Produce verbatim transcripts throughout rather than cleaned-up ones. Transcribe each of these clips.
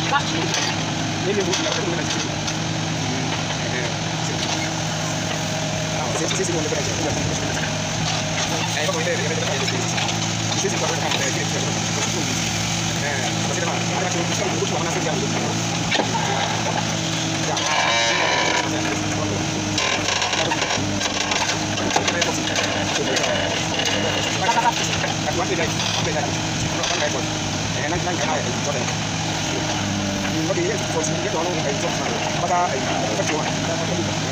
Ele não vai fazer nada. Sim, sim, sim, vamos fazer. É, vamos ver, vamos ver. Sim, sim, vamos fazer. É, você vai. Agora que eu estou no último, vamos fazer algo. Já. Aku ambil lagi, ambil lagi. Kalau kan repot. Eh, nanti nanti ada itu ada. Có đi rồi xin cái đó nó phải chốt mà bắt ra ấy các chỗ này ta có đi được.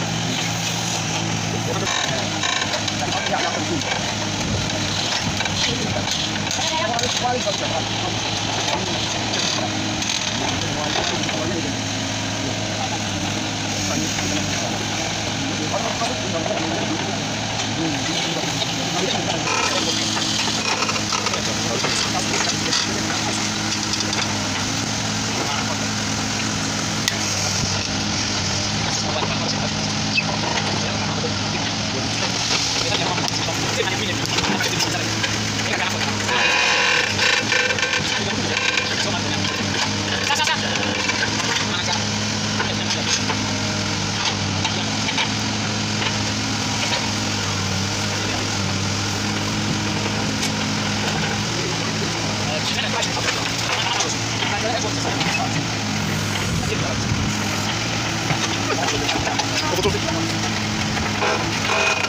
Đang có nhà đang cần gì. Qua đi không được. Foto.